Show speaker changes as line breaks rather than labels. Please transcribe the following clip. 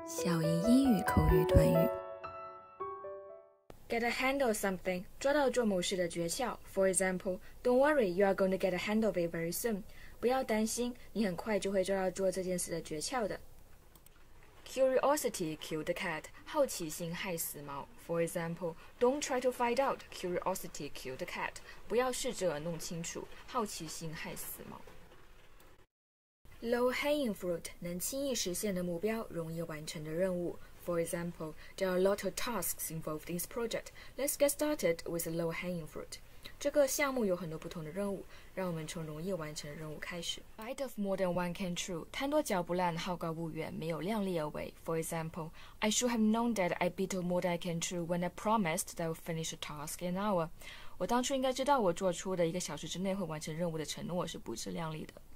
小英英语口语短语
Get a handle something 抓到做某事的诀窍 For example, don't worry, you are going to get a handle of it very soon 不要担心，你很快就会抓到做这件事的诀窍的。Curiosity killed the cat 好奇心害死猫 For example, don't try to find out, curiosity killed the cat 不要试着弄清楚，好奇心害死猫。Low-hanging fruit 能轻易实现的目标，容易完成的任务。For example, there are a lot of tasks involved in this project. Let's get started with the low-hanging fruit. 这个项目有很多不同的任务，让我们从容易完成的任务开始。Bite of more than one can chew. 贪多嚼不烂，好高骛远，没有量力而为。For example, I should have known that I bit off more than I can chew when I promised that I would finish a task in an hour. 我当初应该知道，我做出的1个小时之内会完成任务的承诺是不自量力的。